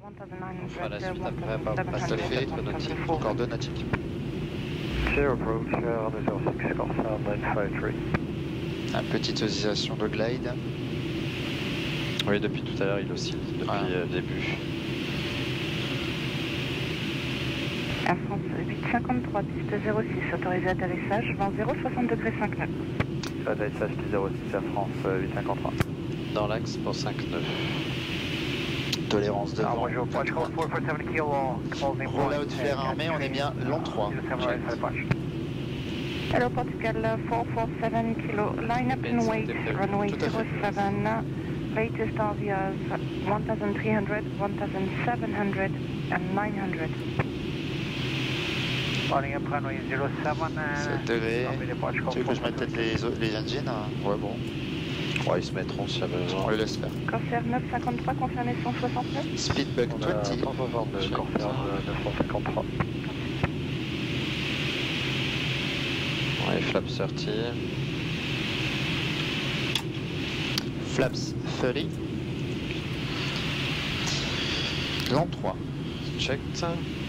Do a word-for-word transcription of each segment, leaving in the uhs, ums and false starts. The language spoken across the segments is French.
On fera la suite après par Tout à fait, coordonnées nautiques. Zero approach, uh, zero six, Corsair nine five three. Une petite oscillation de glide. Oui, depuis tout à l'heure, il oscille, depuis ouais. euh, le début. Air France huit cinquante-trois, piste zéro six, autorisé atterrissage, vent zéro soixante degrés cinq nœuds. Atterrissage piste zéro six, Air France huit cinquante-trois. Dans l'axe pour cinq nœuds. Tolérance de vent. Rollout fer armé, on est bien long trois. Hello Portugal four four seven kilo, line up and wait, runway zero seven, latest R V As thirteen hundred, seventeen hundred and nine hundred. Running up runway zero seven. sept degrés. Tu veux que je mette peut-être les, les engines? Ouais, bon. Ouais, ils se mettront si y a besoin. On les laisse faire. Corsair neuf cinquante-trois, confirmé cent soixante-neuf. Speedbug vingt. vingt. cent soixante-deux, Corsair neuf cent cinquante-trois. Ouais, flaps thirty. Flaps thirty. Long trois. Checked.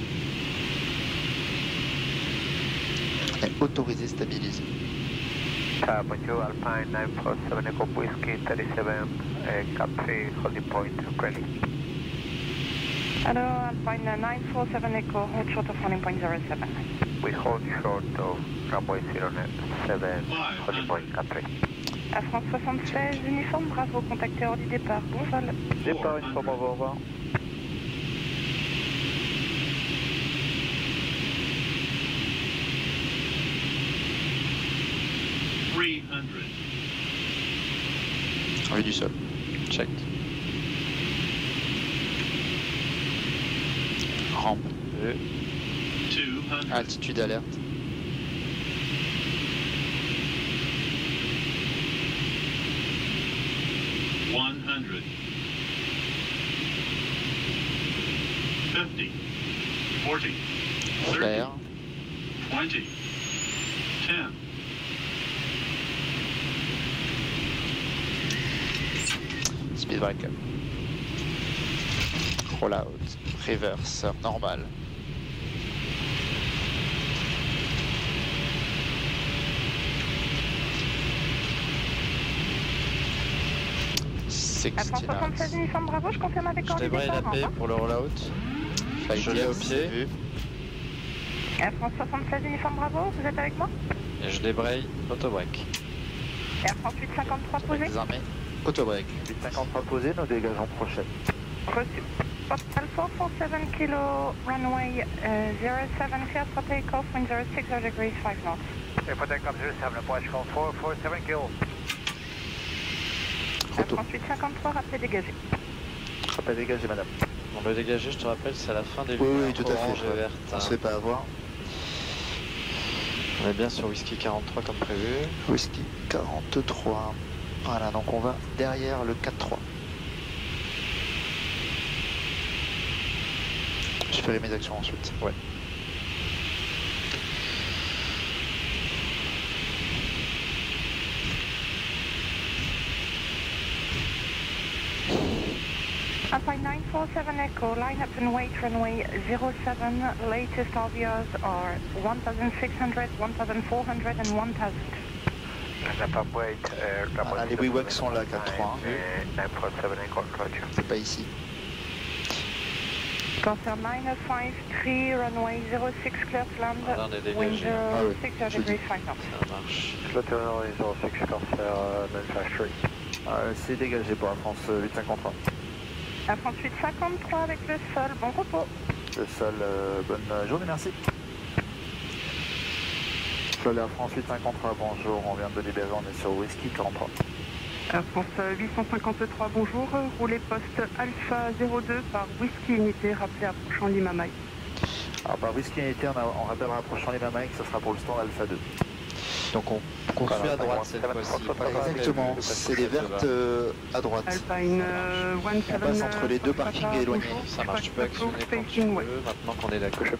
Et autorisé stabilisé. Papa Joe Alpine nine four seven Echo Whiskey thirty-seven, uh, Cap three, holding point ready. Hello Alpine nine four seven Echo, hold short of holding point zero seven. We hold short of runway zero seven, holding point Cap three. Air France soixante-seize, uniforme, bravo, contacté hors du départ, bon vol. Départ uniforme, bravo, au revoir. three hundred. Vue du sol. Checked. Rampe. Vue. two hundred. Altitude alerte. one hundred. fifty. forty. Flair. twenty. ten. Speed breakup. Rollout. Reverse. Normal. Air France soixante-seize, uniforme, bravo, je confirme avec Je hors du débraye départ. la paix pour le rollout. Je l'ai au pied. Air France soixante-seize, uniforme, bravo, vous êtes avec moi? Et je débraye autobreak. Air France huit cinquante-trois, posé. Désarmé. Autobreak. huit cinquante-trois posé, nous dégageons prochaine. Reçu. Portugal four four seven kilo, runway uh, zero seven, clear for takeoff, wind zero six degrees five knots. Et pour takeoff zero seven, approche call four four seven kilo. Air France huit cinquante-trois, rappelé dégagé. Rappel dégagé, madame. On va dégager, je te rappelle, c'est à la fin des Oui, lumières oui, tout à orange fait. et verte. On se fait pas avoir. On est bien sur Whisky quarante-trois comme prévu. Whisky quarante-trois. Voilà, donc on va derrière le quatre trois. Je ferai mes actions ensuite. Ouais. Alpine nine four seven Echo, line up and wait, runway zero seven, latest R V As are sixteen hundred, fourteen hundred and one thousand. Voilà, les Wiwak sont là, quatre trois. nine four seven Echo, roger. C'est pas ici. Corsair nine five three, runway zero six, clear to land, Ah, là, on est dégagé. wind zero Ah oui, six je degrees dis. five knots. Ça marche. Slot runway zero six, Corsair nine five three. Euh, c'est dégagé pour la France huit cinquante-trois. Air France huit cinquante-trois avec le sol, bon repos. Le sol, euh, bonne journée, merci. Sol Air France huit cinquante-trois, bonjour, on vient de libérer, on est sur Whisky quarante-trois. Air France huit cent cinquante-trois, bonjour, roulez poste Alpha zéro deux par Whisky Unité, rappelé approchant Lima Mike. Alors par Whisky Unité, on, a, on rappelle rapprochant Lima Mike, ça sera pour le stand Alpha deux. Donc on Poursuit à droite cette fois-ci. exactement, c'est les vertes euh, à droite. Alpine euh, one On passe entre les deux parkings éloignés. Ça marche, tu peux actionner quand tu veux, maintenant qu'on est d'accord.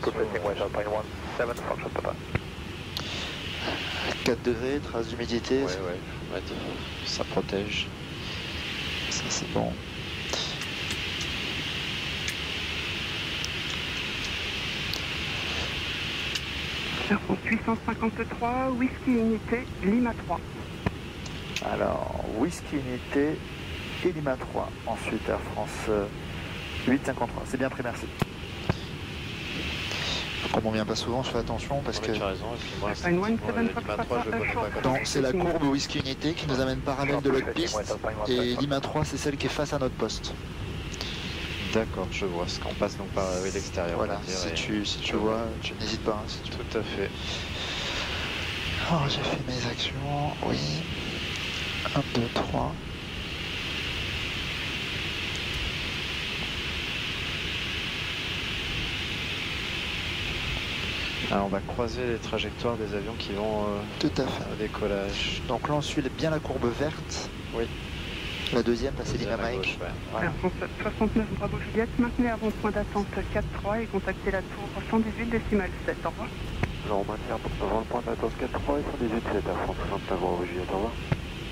quatre degrés, traces d'humidité. Ouais, ouais, ouais, ça protège. Ça c'est bon. Air France huit cent cinquante-trois, Whisky Unité, Lima trois. Alors, Whisky Unité et Lima trois. Ensuite, Air France euh, huit cent cinquante-trois. C'est bien pris, merci. Comme on vient pas souvent, je fais attention parce que... Tu as raison, et puis moi, Alpine c'est sept sept Lima trois, je le connais pas. Non, c'est la courbe Whisky Unité qui nous amène parallèle de l'autre piste. Et Lima trois, c'est celle qui est face à notre poste. D'accord, je vois. Ce qu'on passe donc par oui, l'extérieur. Voilà, on va dire, si et- tu, si tu vois, tu n'hésites pas. hein, si tu... Tout à fait. Oh, j'ai fait mes actions, oui. un, deux, trois. Alors, on va croiser les trajectoires des avions qui vont euh, Tout à fait. au décollage. Donc là, on suit bien la courbe verte. Oui. La deuxième, là, c'est Lima Deuxième à Mike. gauche, ouais. Voilà. Air France soixante-neuf, Bravo Juliette, maintenez avant point d'attente quatre trois et contactez la tour cent dix-huit décimale sept. Au revoir. Alors, on maintient avant le point d'attente quatre trois et cent dix-huit sept, Air France soixante-neuf, Bravo Juliette, au revoir.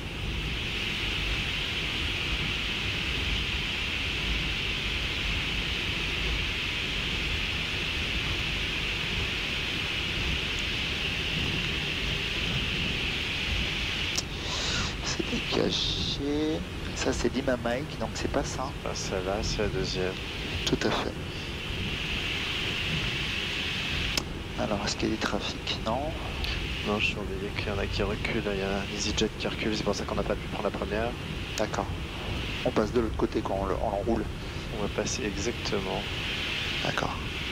C'est dégagé. Ça, c'est Lima Mike, donc c'est pas ça. Ah, celle-là, c'est la deuxième. Tout à fait. Alors, est-ce qu'il y a des trafics? Non. Non, je surveillais qu'il y en a qui reculent. Il y a un EasyJet qui recule, c'est pour ça qu'on n'a pas pu prendre la première. D'accord. On passe de l'autre côté quand on, le- on l'enroule. On va passer exactement. D'accord.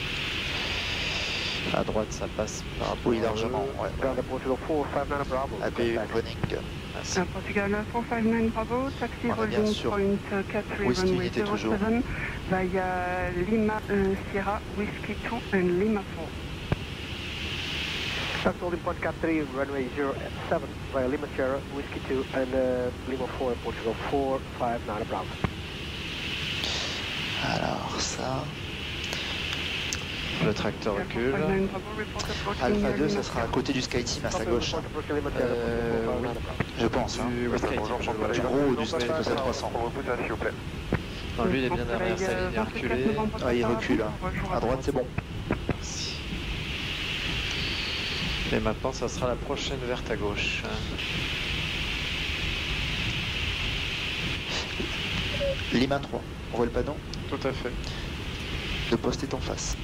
À droite, ça passe par Oui, largement. Ouais. Ground Portugal four five nine Bravo. A B U running. Merci. Air Portugal quatre cinq neuf Bravo, taxi On est bien holding sûr. point quatre Whisky runway Unité zero toujours. seven via Lima uh, Sierra, Whiskey two and Lima four. Taxi holding point quatre three, runway zero seven via Lima Sierra, Whiskey two and uh, Lima four, Portugal four five nine Bravo. Alors, ça. Le tracteur Air recule. four five nine Bravo, report approaching Alpha near deux, ça Lima sera à Sierra. côté du SkyTeam à sa gauche. hein. Euh, oui. Je pense. Hein. Du West Sky Team, je le vois. Du gros du Skype trois cents. s'il vous plaît. Non, lui, il est bien Soleil, derrière sa euh, ligne à vingt-quatre reculer. novembre, Ah, il Papa, recule. hein. bonjour À droite, c'est bon. Merci. Et maintenant, ça sera la prochaine verte à gauche. Lima trois. On voit le panneau? Tout à fait. Le poste est en face.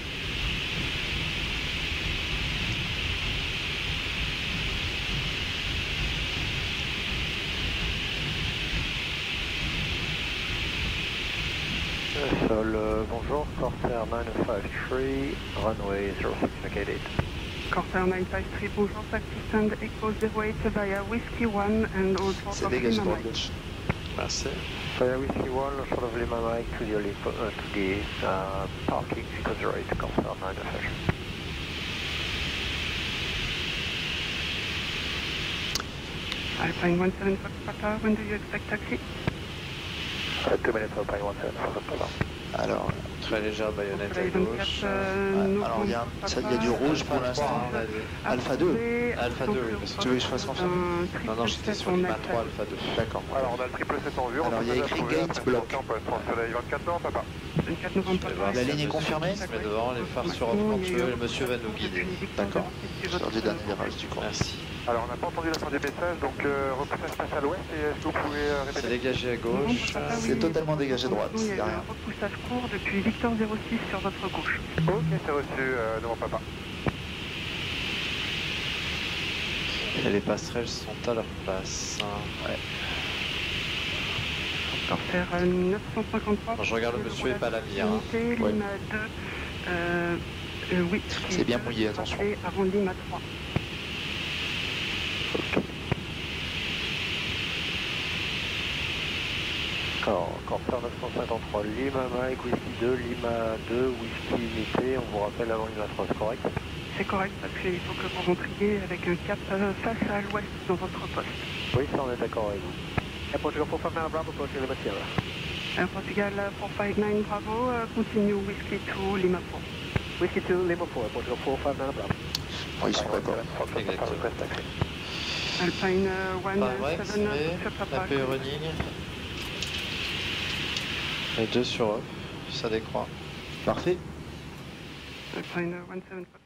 Sol, euh, bonjour, Corsair nine five three, runway zero six indicated. Corsair nine five three, bonjour, taxi stand Echo zero eight via Whiskey one and all sorts C'est of dégagé Lima droite Mike. gauche. Merci. Via Whiskey one, short of Lima Mike to the, Olymp uh, to the uh, parking, Echo zero eight, Corsair nine five three. Alpine one seven Fox Papa, when do you expect taxi? Uh, two minutes, Alpine one seven, Papa. Alors, Très légère baïonnette à Soleil gauche. vingt-quatre, euh, ouais, alors il y, a, ça, il y a du rouge pour l'instant. On a dit. Alpha deux. Alpha deux, oui, parce que Tu veux que je fasse mon film? Non, non, j'étais sur Lima trois, Alpha deux. D'accord. Alors, on a le triple sept en vue. Alors, il y a écrit gate block. Soleil vingt-quatre nord, Papa. vingt-quatre novembre Je vais Papa. voir La si ligne est le monsieur confirmée? se met devant, les phares sur off control, le monsieur va nous guider. D'accord. Sur du dernier virage du coup. Merci. Alors, on n'a pas entendu la fin du message, donc euh, repoussage passe à l'ouest, et est-ce que vous pouvez euh, C'est répéter? dégagé à gauche. C'est totalement dégagé droite, Il y a il y a eu rien. un repoussage court depuis Victor zéro six sur votre gauche. Ok, c'est reçu, euh, devant Papa. Et les passerelles sont à leur place. Ouais. Corsair euh, neuf cent cinquante-trois. Je regarde le monsieur et pas la mire. hein. Unité, Ouais. Lima deux. Euh, euh, oui. C'est bien mouillé, attention. Et avant Lima trois. Alors, Corsair neuf cent cinquante-trois, Lima Mike, Whisky deux, Lima deux, Whisky Unité, on vous rappelle avant Lima trois, c'est correct? C'est correct parce qu'il faut que vous rentriez avec un cap euh, face à l'ouest dans votre poste. Oui, ça on est d'accord avec vous. Air Portugal four five nine Bravo, approaching Lima Sierra. Air Portugal four five nine Bravo, euh, continue Whiskey two, Lima four. Whisky two, Lima four, Air Portugal four five nine Bravo. Bon, ils sont d'accord. Exactement. Alpine euh, one Par break, seven c'est Papa. A P E running. Et deux sur off, ça décroît. Parfait. Alpine one seven